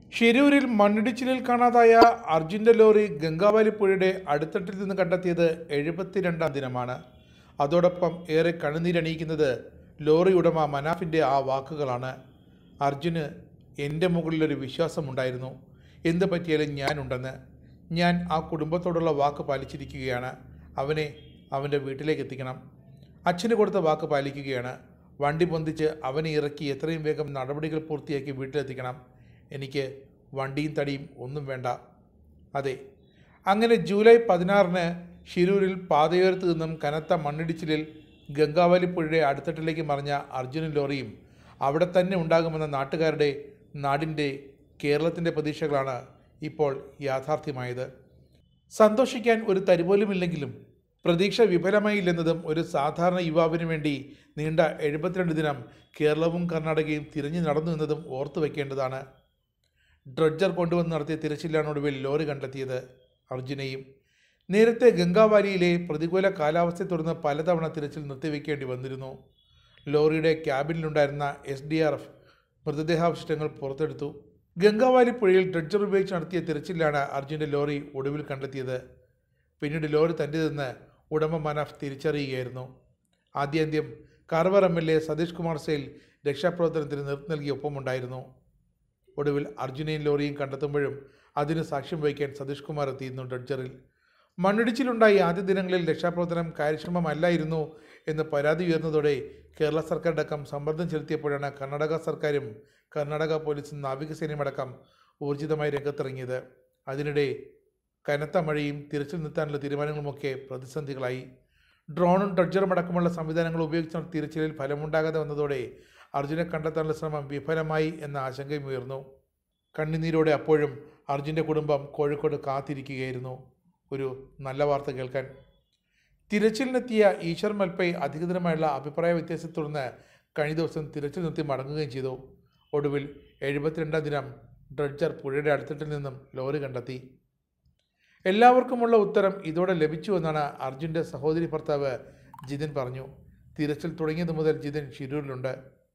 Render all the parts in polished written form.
ഷിരൂരിൽ മണ്ണിടിച്ചിലിൽ കാണാതായ അർജുൻ്റെ ലോറി ഗംഗാവലി പുഴയുടെ അടിത്തട്ടിൽ നിന്ന് കണ്ടെത്തിയത് 72ാം ദിനമാണ്. അതോടൊപ്പം ഏറെ കണ്ണുനീരണിയിക്കുന്നത് ലോറി ഉടമ മനാഫിൻ്റെ ആ വാക്കുകളാണ്. അർജുന് എൻ്റെ മുകളിലൊരു വിശ്വാസമുണ്ടായിരുന്നു. എന്ത് പറ്റിയാലും ഞാനുണ്ടെന്ന്. ഞാൻ ആ കുടുംബത്തോടുള്ള വാക്ക് പാലിച്ചിരിക്കുകയാണ്. അവനെ അവൻ്റെ വീട്ടിലേക്ക് എത്തിക്കണം. അച്ഛന് കൊടുത്ത വാക്ക് പാലിക്കുകയാണ്. വണ്ടി പൊന്തിച്ച് അവനെ ഇറക്കി എത്രയും വേഗം നടപടികൾ പൂർത്തിയാക്കി വീട്ടിലെത്തിക്കണം. എനിക്ക് വണ്ടിയും തടിയും ഒന്നും വേണ്ട. അതെ, അങ്ങനെ ജൂലൈ 16-ന് ഷിരൂരിൽ പാതയോരത്ത് നിന്നും കനത്ത മണ്ണിടിച്ചിലിൽ ഗംഗാവലി പുഴയുടെ അടിത്തട്ടിലേക്ക് മറിഞ്ഞ അർജുനും ലോറിയും അവിടെ തന്നെ ഉണ്ടാകുമെന്ന നാട്ടുകാരുടെ, നാടിൻ്റെ, കേരളത്തിൻ്റെ പ്രതീക്ഷകളാണ് ഇപ്പോൾ യാഥാർത്ഥ്യമായത്. സന്തോഷിക്കാൻ ഒരു തരിപോലുമില്ലെങ്കിലും പ്രതീക്ഷ വിഫലമായില്ലെന്നതും ഒരു സാധാരണ യുവാവിന് വേണ്ടി നീണ്ട 72 ദിനം കേരളവും കർണാടകയും തിരഞ്ഞു നടന്നു എന്നതും ഓർത്തു വയ്ക്കേണ്ടതാണ്. ഡ്രഡ്ജർ കൊണ്ടുവന്ന് നടത്തിയ തിരച്ചിലാണ് ഒടുവിൽ ലോറി കണ്ടെത്തിയത് അർജുനെയും. നേരത്തെ ഗംഗാവാലിയിലെ പ്രതികൂല കാലാവസ്ഥയെ തുടർന്ന് പലതവണ തിരച്ചിൽ നിർത്തിവെക്കേണ്ടി വന്നിരുന്നു. ലോറിയുടെ ക്യാബിനിലുണ്ടായിരുന്ന SDRF മൃതദേഹാവശിഷ്ടങ്ങൾ പുറത്തെടുത്തു. ഗംഗാവാലി പുഴയിൽ ഡ്രഡ്ജർ ഉപയോഗിച്ച് നടത്തിയ തിരച്ചിലാണ് അർജുൻ്റെ ലോറി ഒടുവിൽ കണ്ടെത്തിയത്. പിന്നീട് ലോറി തൻ്റേതെന്ന് ഉടമ മനാഫ് തിരിച്ചറിയുകയായിരുന്നു. ആദ്യാന്ത്യം കാർവാർ MLA സതീഷ് കുമാർ സെയിൽ രക്ഷാപ്രവർത്തനത്തിന് നേതൃത്വം നൽകിയ ഒപ്പമുണ്ടായിരുന്നു. ഒടുവിൽ അർജുനെയും ലോറിയും കണ്ടെത്തുമ്പോഴും അതിന് സാക്ഷ്യം വഹിക്കാൻ സതീഷ് കുമാർ എത്തിയിരുന്നു ഡ്രഡ്ജറിൽ. മണ്ണിടിച്ചിലുണ്ടായി ആദ്യ ദിനങ്ങളിൽ രക്ഷാപ്രവർത്തനം കാര്യക്ഷമമല്ലായിരുന്നു എന്ന് പരാതി ഉയർന്നതോടെ കേരള സർക്കാർ അടക്കം സമ്മർദ്ദം ചെലുത്തിയപ്പോഴാണ് കർണാടക സർക്കാരും കർണാടക പോലീസും നാവികസേനയുമടക്കം ഊർജിതമായി രംഗത്തിറങ്ങിയത്. അതിനിടെ കനത്ത മഴയും തിരച്ചിൽ നിർത്താനുള്ള തീരുമാനങ്ങളുമൊക്കെ പ്രതിസന്ധികളായി. ഡ്രോണും ഡ്രഡ്ജറും അടക്കമുള്ള സംവിധാനങ്ങൾ ഉപയോഗിച്ച് തിരച്ചിലിൽ ഫലമുണ്ടാകാതെ വന്നതോടെ അർജുനെ കണ്ടെത്താനുള്ള ശ്രമം വിഫലമായി എന്ന ആശങ്കയും ഉയർന്നു. കണ്ണുനീരോടെ അപ്പോഴും അർജുൻ്റെ കുടുംബം കോഴിക്കോട് കാത്തിരിക്കുകയായിരുന്നു ഒരു നല്ല വാർത്ത കേൾക്കാൻ. തിരച്ചിലിനെത്തിയ ഈശ്വർ മൽപ്പൈ അധികൃതരുമായുള്ള അഭിപ്രായ വ്യത്യാസത്തെ തുടർന്ന് കഴിഞ്ഞ ദിവസം തിരച്ചിൽ നിർത്തി മടങ്ങുകയും ചെയ്തു. ഒടുവിൽ 72ാം ദിനം ഡ്രഡ്ജർ പുഴയുടെ അടുത്തട്ടിൽ നിന്നും ലോറി കണ്ടെത്തി. എല്ലാവർക്കുമുള്ള ഉത്തരം ഇതോടെ ലഭിച്ചുവെന്നാണ് അർജുൻ്റെ സഹോദരി ഭർത്താവ് ജിതിൻ പറഞ്ഞു. തിരച്ചിൽ തുടങ്ങിയത് മുതൽ ജിതിൻ ഷിരൂരിലുണ്ട്.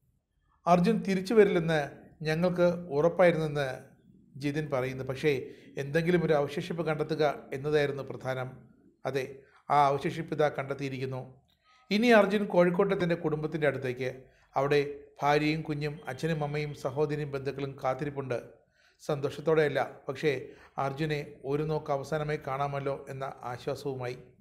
അർജുൻ തിരിച്ചു വരില്ലെന്ന് ഞങ്ങൾക്ക് ഉറപ്പായിരുന്നെന്ന് ജിതിൻ പറയുന്നു. പക്ഷേ എന്തെങ്കിലും ഒരു അവശേഷിപ്പ് കണ്ടെത്തുക എന്നതായിരുന്നു പ്രധാനം. അതെ, ആ അവശേഷിപ്പ് ഇതാ കണ്ടെത്തിയിരിക്കുന്നു. ഇനി അർജുൻ കോഴിക്കോട്ടെ തൻ്റെ കുടുംബത്തിൻ്റെ അടുത്തേക്ക്. അവിടെ ഭാര്യയും കുഞ്ഞും അച്ഛനും അമ്മയും സഹോദരിയും ബന്ധുക്കളും കാത്തിരിപ്പുണ്ട്. സന്തോഷത്തോടെയല്ല, പക്ഷേ അർജുനെ ഒരു നോക്ക് അവസാനമായി കാണാമല്ലോ എന്ന ആശ്വാസവുമായി.